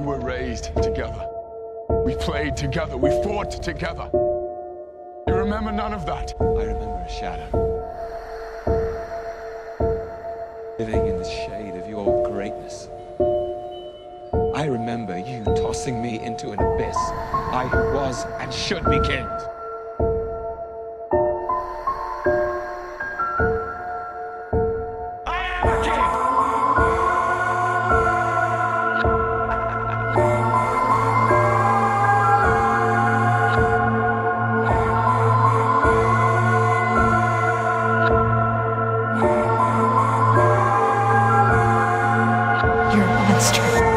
were raised together. We played together. We fought together. You remember none of that? I remember a shadow. Living in the shade of your greatness. I remember you tossing me into an abyss. I who was and should be king. You're a monster.